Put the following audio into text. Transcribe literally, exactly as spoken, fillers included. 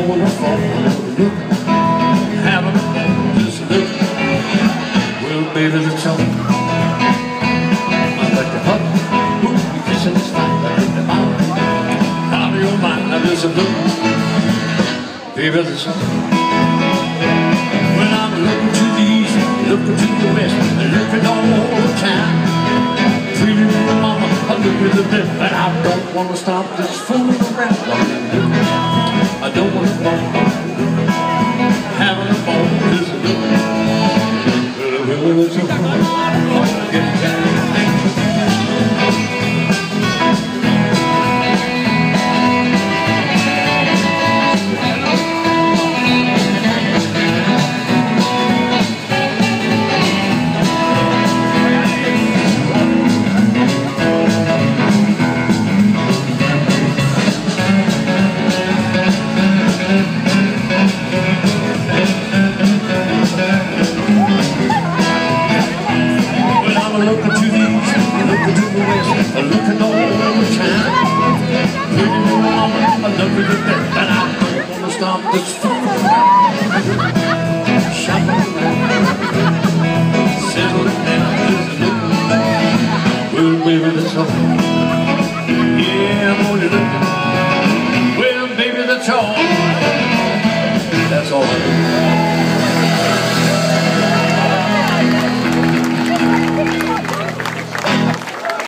on the phone, look, having a phone, just look. Well, baby, let's talk. I like to hug, ooh, you kissing this night, I hit the mouth. Out of your mind, I just look. Baby, let's talk. When I'm looking to the east, looking to the west, looking all the time. Pretty little mama, I look at the bed, but I don't want to stop this fooling around. I don't want to fall, having a ball, just a look. Well, well, it's a fun. Looking to the east, looking to the west, looking all the time. Pretty little mama, I love you to death, and I don't want to stop this.